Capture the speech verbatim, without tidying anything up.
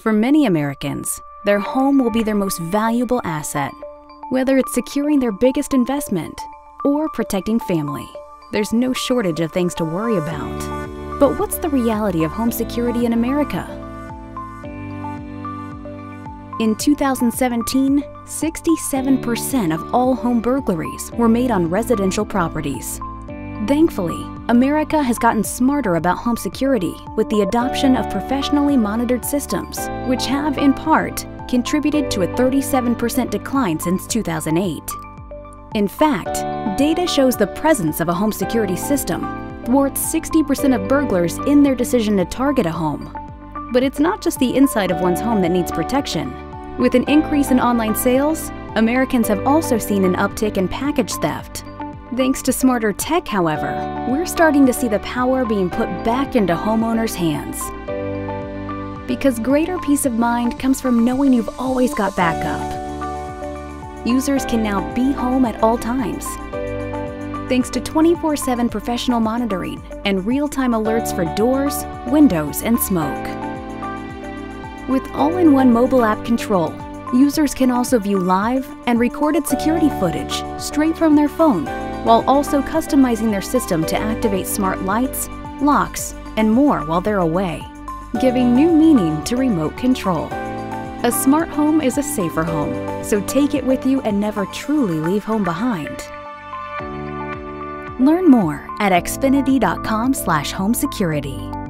For many Americans, their home will be their most valuable asset. Whether it's securing their biggest investment or protecting family, there's no shortage of things to worry about. But what's the reality of home security in America? In two thousand seventeen, sixty-seven percent of all home burglaries were made on residential properties. Thankfully, America has gotten smarter about home security with the adoption of professionally monitored systems, which have, in part, contributed to a thirty-seven percent decline since two thousand eight. In fact, data shows the presence of a home security system thwarts sixty percent of burglars in their decision to target a home. But it's not just the inside of one's home that needs protection. With an increase in online sales, Americans have also seen an uptick in package theft. Thanks to smarter tech, however, we're starting to see the power being put back into homeowners' hands. Because greater peace of mind comes from knowing you've always got backup. Users can now be home at all times. Thanks to twenty-four seven professional monitoring and real-time alerts for doors, windows, and smoke. With all-in-one mobile app control, users can also view live and recorded security footage straight from their phone, while also customizing their system to activate smart lights, locks, and more while they're away, giving new meaning to remote control. A smart home is a safer home, so take it with you and never truly leave home behind. Learn more at xfinity dot com slash home security.